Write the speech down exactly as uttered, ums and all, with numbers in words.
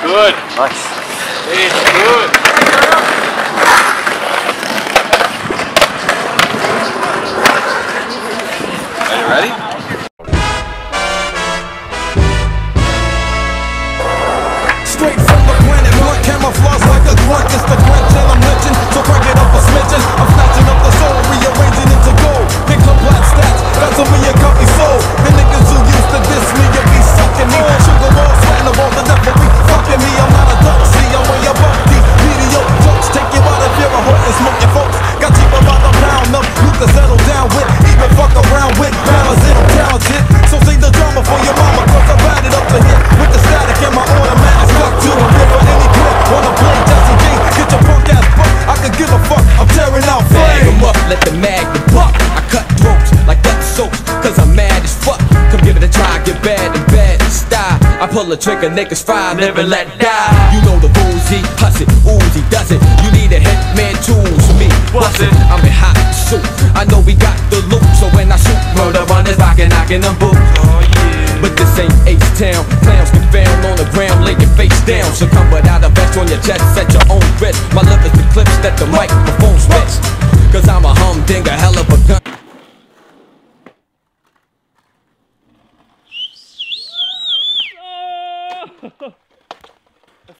good. Nice. It's good. Are you ready? Straight from the planet, blunt camouflage like a grunt. It's the crunch and I'm lynching, so crank it up a smidgen. I'm snatching up the soul, rearranging it to gold. Pick up black stats, that's a me a copy soul. The niggas who used to diss me, you be sucking me. Sugar roll, sweating of all the devil be fucking me. I'm not a duck, see, I'm way above these mediocre jokes. Take you out if you're a hood and smoke your folks. Got cheaper by the pound up, you can settle down with. Even fuck around with, balance it, I'm talented. So sing the drama for your mama, cause I've had it up to here. With the static and my automatic stuck to a river. Any clip, wanna play Jesse King, get your punk ass buck. I could give a fuck, I'm tearing out flames. Bag 'em up, let the magnum buck. I cut throats like that soap, cause I'm mad as fuck. Come give it a try, get bad and bad in style. I pull a trigger, niggas fire, never let die. You know the rules, he huss it, Uzi does it. You need a hitman tools for me, bust it. I'm in hot suit, I know we got the loot. So when I shoot, murder runners rockin', knockin' them boots. Oh yeah. But this ain't H-Town, clowns get found on the ground, lay your face down. So come without a vest on your chest, at your own risk. My lip is the clips that the microphone spits. Cause I'm a humdinger, hell of a gun.